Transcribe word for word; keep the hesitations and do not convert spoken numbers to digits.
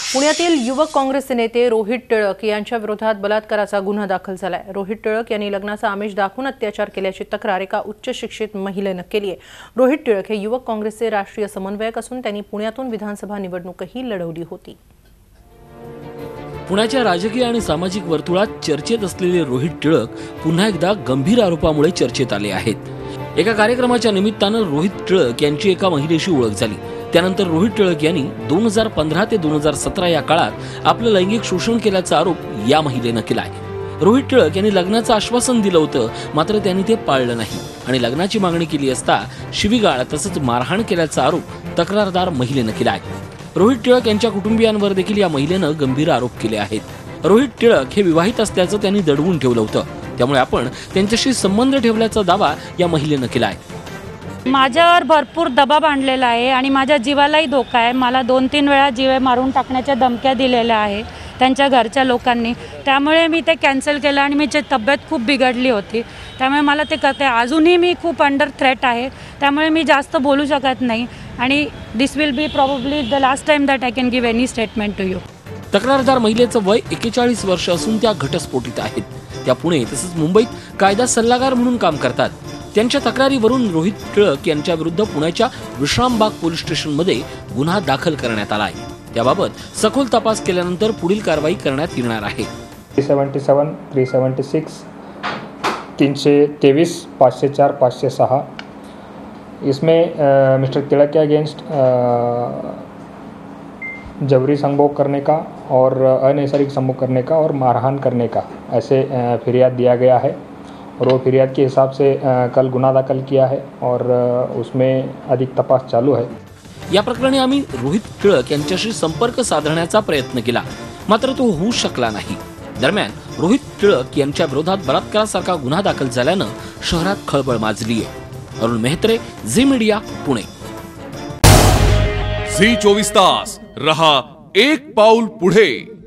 पुण्यातील युवक काँग्रेसचे नेते रोहित टिळक यांच्या विरोधात बलात्काराचा गुन्हा दाखल झालाय। रोहित टिळक यांनी लग्नाचा आमिष दाखवून अत्याचार केल्याची तक्रार एका उच्च शिक्षित महिलेने केली आहे। रोहित टिळक हे युवक काँग्रेसचे राष्ट्रीय समन्वयक असून त्यांनी पुण्यातून विधानसभा निवडणूकही लढवली होती। पुण्याच्या राजकीय आणि सामाजिक वर्तुळात चर्चेत असलेले रोहित टिळक पुन्हा एकदा गंभीर आरोपामुळे चर्चेत आले आहेत। एका कार्यक्रमाच्या निमित्तानं रोहित टिळक यांची एका महिलेशी ओळख झाली। त्यानंतर रोहित टिळक यांनी दोन हजार पंधरा ते दोन हजार सतरा या काळात आपलं लैंगिक शोषण केल्याचा आरोप या महिलेनं केलाय। रोहित टिळक यांनी लग्नाचं आश्वासन दिलं होतं, मात्र त्यांनी ते पाळलं नाही आणि लग्नाची मागणी केली असता शिवीगाळ तसंच मारहाण केल्याचा आरोप तक्रारदार महिलेनं केलाय। रोहित टिळक यांच्या कुटुंबियांवर देखील या महिलेनं गंभीर आरोप केले आहेत। रोहित टिळक हे विवाहित असल्याचं त्यांनी दडवून ठेवलं होतं, त्यामुळे आपण त्यांच्याशी संबंध ठेवल्याचा दावा या महिलेनं केलाय। माझ्यावर भरपूर दबाव आणलेला आहे आणि माझ्या जीवालाही धोका आहे। मला दोन तीन वेळा जीवे मारून टाकण्याच्या धमक्या दिलेल्या आहे त्यांच्या घरच्या लोकांनी, त्यामुळे मी ते कॅन्सल केलं आणि माझी तब्येत खूप बिघडली होती, त्यामुळे मला ते करते। अजूनही मी खूप अंडर थ्रेट आहे, त्यामुळे मी जास्त बोलू शकत नाही आणि this will be probably the last time that I can give any statement to you. तक्रारदार महिलेचं वय एक्केचाळीस वर्ष असून त्या घटस्फोटित आहेत। त्या पुणे तसंच मुंबईत कायदा सल्लागार म्हणून काम करतात। त्यांच्या तक्रारीवरून रोहित टिळक यांच्या विरुद्ध पुण्याच्या विश्रामबाग पोलीस स्टेशनमध्ये गुन्हा दाखल करण्यात आलाय। त्याबाबत सखोल तपास केल्यानंतर पुढील कारवाई करण्यात येणार आहे। तीन सत्त्याहत्तर, तीन सत्त्याहत्तर, तीनशे तेवीस, पाचशे चार, पाचशे सहा इसमें मिस्टर तिलक के अगेंस्ट जबरी संभोग करने का और अनैसर्गिक संभोग करने का और मारहाण करने का ऐसे फिरियाद दिया गया है और वो फिरियाद के हिसाब से कल गुना दाखल किया है और उसमें अधिक तपास चालू है। या प्रकरणी आम्ही रोहित टिळक यांच्याशी संपर्क साधण्याचा प्रयत्न केला, मात्र तो होऊ शकला नाही। दरम्यान रोहित टिळक यांच्या विरोधात बलात्कारासारखा गुन्हा दाखल झाल्यानं शहरात खळबळ माजली आहे। अरुण मेहत्रे, झी मीडिया, पुणे। झी चोवीस तास रहा एक पाऊल पुढे।